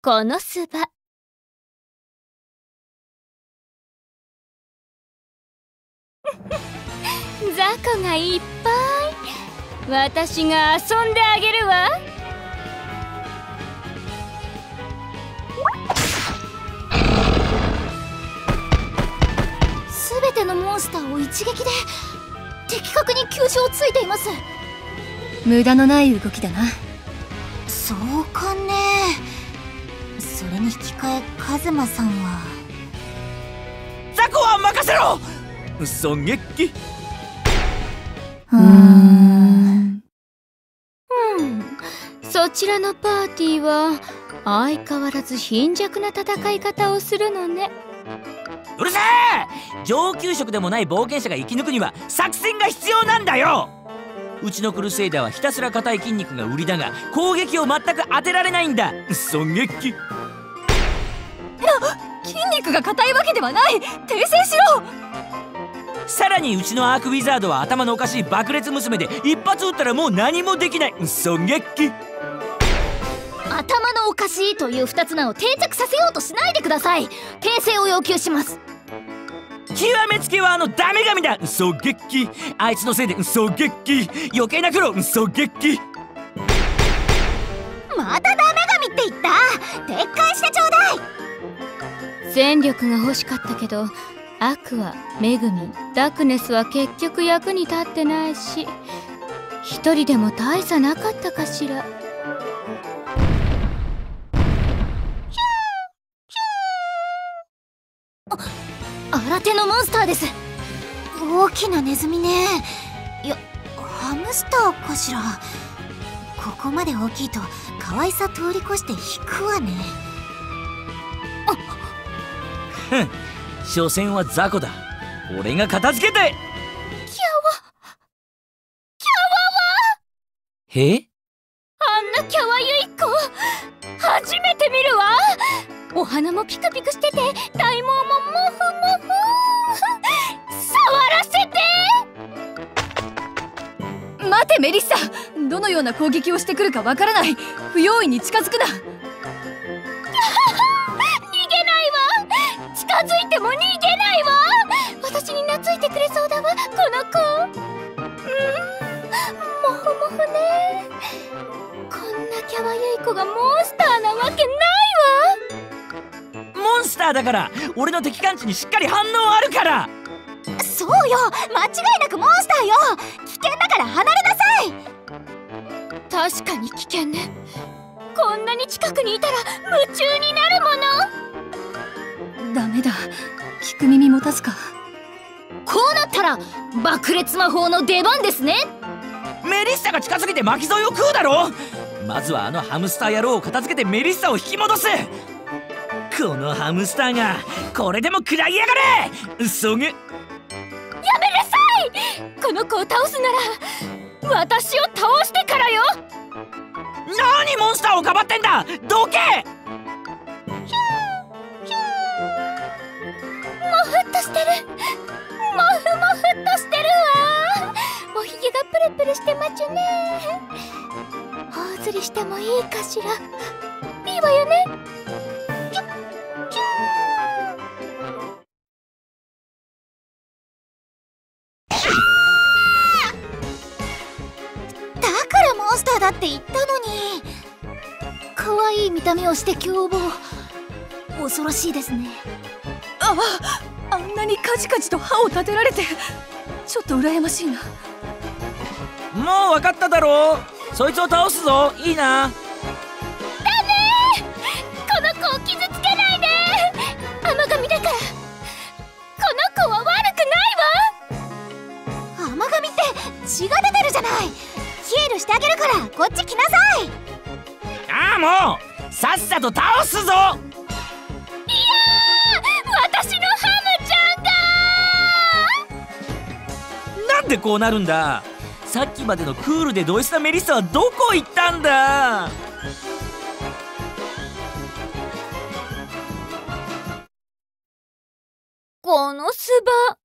この巣場。雑魚がいっぱい。私が遊んであげるわ。すべてのモンスターを一撃で的確に急所をついています。 無駄のない動きだな。 そうかね。それに引き換えカズマさんは。 ザコは任せろ。狙撃。 そちらのパーティーは相変わらず貧弱な戦い方をするのね。 うるせえ。上級職でもない冒険者が生き抜くには作戦が必要なんだよ。うちのクルセイダーはひたすら硬い筋肉が売りだが攻撃を全く当てられないんだ。狙撃。 筋肉が硬いわけではない。訂正しろ。 さらにうちのアークウィザードは頭のおかしい爆裂娘で一発撃ったらもう何もできない。狙撃。 頭のおかしいという二つ名を定着させようとしないでください。訂正を要求します。 極めつけはダメ神だ。狙撃。あいつのせいで狙撃。余計な苦労。狙撃。 またダメ神って言った。撤回してちょうだい。 戦力が欲しかったけどアクア、メグミン、ダクネスは結局役に立ってないし、一人でも大差なかったかしら。 新手のモンスターです。大きなネズミね。ハムスターかしら。ここまで大きいと可愛さ通り越して引くわね。 ふん、所詮は雑魚だ。俺が片付けて。キャワへ？ あんなキャワユイコ初めて見るわ。お花もピクピクしてて体毛もモフモフ。触らせて。 待てメリッサ。どのような攻撃をしてくるかわからない。不用意に近づくな。 近づいても逃げないわ。私に懐いてくれそうだわ、この子。モフモフね。こんなキャワユイコがモンスターなわけないわ。 モンスターだから俺の敵感知にしっかり反応あるから。 そうよ、間違いなくモンスターよ。危険だから離れなさい。 確かに危険ね。こんなに近くにいたら夢中になるもの。 ダメだ。聞く耳持たすか。 こうなったら爆裂魔法の出番ですね。 メリッサが近づけて巻き添えを食うだろ。まずはハムスター野郎を片付けてメリッサを引き戻す。このハムスターがこれでも食らいやがれ。そげ。やめなさい。この子を倒すなら私を倒してからよ。 何モンスターをかばってんだ。どけ。 モフっとしてる。モフモフっとしてるわ。おひげがプルプルしてまちゅね。頬ずりしてもいいかしら。いいわよね。 だからモンスターだって言ったのに。可愛い見た目をして凶暴。恐ろしいですね。 あんなにカチカチと歯を立てられてちょっと羨ましいな。 もう分かっただろう。そいつを倒すぞ。いいな。 ダメー。この子を傷つけないで。甘神だから。この子は悪くないわ。 甘神って血が出てるじゃない。ヒールしてあげるからこっち来なさい。 ああ、もうさっさと倒すぞ。 私のハムちゃんが。 なんでこうなるんだ。さっきまでのクールでド S なメリッサはどこ行ったんだ。 この巣場